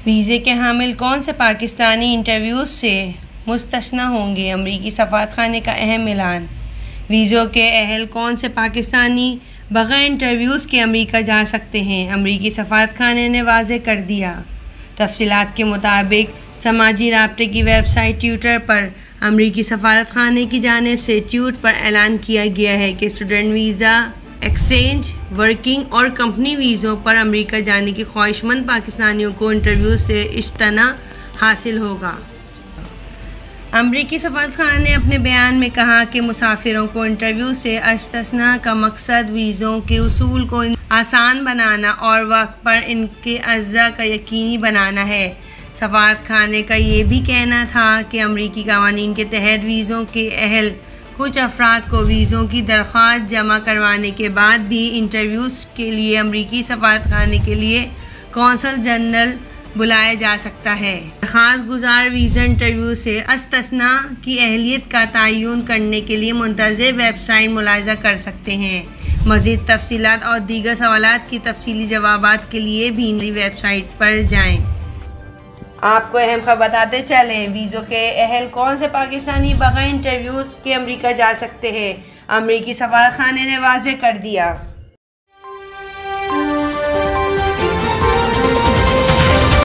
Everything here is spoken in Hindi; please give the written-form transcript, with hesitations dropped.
वीज़े के हामिल कौन से पाकिस्तानी इंटरव्यूज़ से मुस्तस्ना होंगे? अमरीकी सफारतखाने का अहम ऐलान। वीज़ों के अहल कौन से पाकिस्तानी बग़ैर इंटरव्यूज़ के अमरीका जा सकते हैं? अमरीकी सफारतखाने ने वाज़ेह कर दिया। तफसीलात के मुताबिक समाजी राब्ते की वेबसाइट ट्विटर पर अमरीकी सफारतखाने की जानिब से ट्वीट पर ऐलान किया गया है कि स्टूडेंट वीज़ा, एक्सचेंज, वर्किंग और कंपनी वीज़ों पर अमेरिका जाने की ख्वाहिशमंद पाकिस्तानियों को इंटरव्यू से इश्तना हासिल होगा। अमरीकी सफारतखाना ने अपने बयान में कहा कि मुसाफिरों को इंटरव्यू से इस्तिस्ना का मकसद वीज़ों के उसूल को आसान बनाना और वक्त पर इनके अज़्ज़ा का यकीनी बनाना है। सफारतखाने का ये भी कहना था कि अमरीकी कानून के तहत वीज़ों के अहल कुछ अफराद को वीज़ों की दरख्वास्त जमा करवाने के बाद भी इंटरव्यूज़ के लिए अमरीकी सफारतखाने के लिए कौंसल जनरल बुलाया जा सकता है। दरख्वास्त गुजार वीज़ा इंटरव्यू से इस्तिस्ना की अहलियत का तयन करने के लिए मुंतज़िर वेबसाइट मुलाहिज़ा कर सकते हैं। मज़ीद तफसीलात और दीगर सवालात की तफसीली जवाबात के लिए भी वेबसाइट पर जाएँ। आपको अहम खबर बताते चलें, वीज़ों के अहल कौन से पाकिस्तानी बग़ैर इंटरव्यूज़ के अमरीका जा सकते हैं? अमरीकी सफारतखाने ने वाज़ेह कर दिया।